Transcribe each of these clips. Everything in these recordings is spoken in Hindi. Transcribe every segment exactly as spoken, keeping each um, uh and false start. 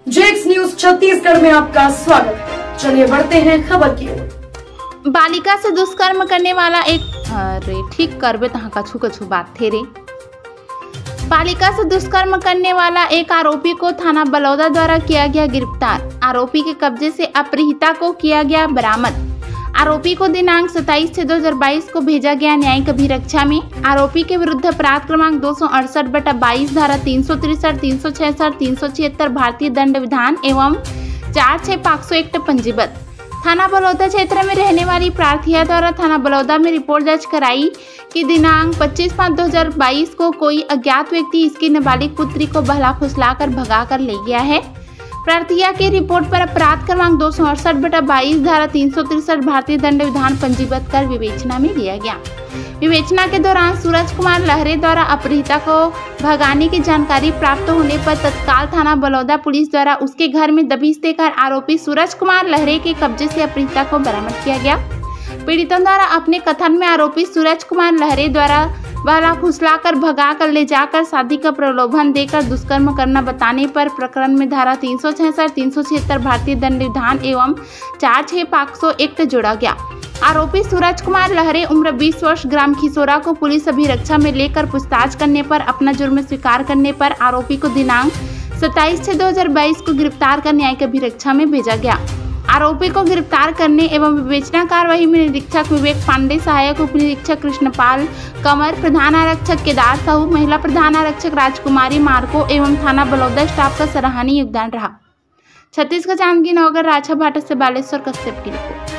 जेक्स न्यूज छत्तीसगढ़ में आपका स्वागत है। चलिए बढ़ते हैं खबर की ओर। बालिका से दुष्कर्म करने वाला एक अरे ठीक करबे तहाँ कछु कछु बात थे रे। बालिका से दुष्कर्म करने वाला एक आरोपी को थाना बलौदा द्वारा किया गया गिरफ्तार। आरोपी के कब्जे से अपहृता को किया गया बरामद। आरोपी को दिनांक सत्ताईस छह दो हजार बाईस को भेजा गया न्यायिक अभिरक्षा में। आरोपी के विरुद्ध अपराध क्रमांक दो सौ अड़सठ बटा बाईस धारा तीन सौ तिरसठ तीन सौ छियासठ तीन सौ छिहत्तर भारतीय दंड विधान एवं चार छह पाक्सो एक्ट पंजीबद्ध। थाना बलौदा क्षेत्र में रहने वाली प्रार्थिया द्वारा थाना बलौदा में रिपोर्ट दर्ज कराई कि दिनांक पच्चीस पाँच दो हजार बाईस को कोई अज्ञात व्यक्ति इसकी नाबालिग पुत्री को बहला फुसला कर भगा कर ले गया है। प्रार्थिया की रिपोर्ट पर अपराध क्रमांक दो सौ अड़सठ बटा बाईस धारा तीन सौ तिरसठ भारतीय दंड विधान पंजीबद्ध कर विवेचना में लिया गया। विवेचना के दौरान सूरज कुमार लहरे द्वारा अपहृता को भगाने की जानकारी प्राप्त होने पर तत्काल थाना बलौदा पुलिस द्वारा उसके घर में दबिश देकर आरोपी सूरज कुमार लहरे के कब्जे से अपहृता को बरामद किया गया। पीड़ितों द्वारा अपने कथन में आरोपी सूरज कुमार लहरे द्वारा बहला फुसला कर भगा कर ले जाकर शादी का प्रलोभन देकर दुष्कर्म करना बताने पर प्रकरण में धारा तीन सौ छियासठ तीन सौ छिहत्तर भारतीय दंड विधान एवं चार छह पाक्सो एक्ट जोड़ा गया। आरोपी सूरज कुमार लहरे उम्र बीस वर्ष ग्राम खिसोरा को पुलिस अभिरक्षा में लेकर पूछताछ करने पर अपना जुर्म स्वीकार करने पर आरोपी को दिनांक सत्ताईस छह दो हजार बाईस को गिरफ्तार कर न्यायिक अभिरक्षा में भेजा गया। आरोपी को गिरफ्तार करने एवं विवेचना कार्यवाही में निरीक्षक विवेक पांडे, सहायक उप निरीक्षक कृष्णपाल कंवर, प्रधान आरक्षक केदार साहू, महिला प्रधान आरक्षक राजकुमारी मार्को एवं थाना बलौदा स्टाफ का सराहनीय योगदान रहा। छत्तीसगढ़ जांजगीर नगर राजा भाटा से बालेश्वर कश्यप की रिपोर्ट।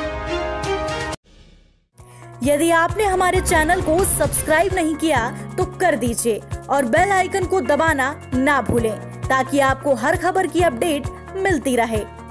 यदि आपने हमारे चैनल को सब्सक्राइब नहीं किया तो कर दीजिए और बेल आइकन को दबाना ना भूलें ताकि आपको हर खबर की अपडेट मिलती रहे।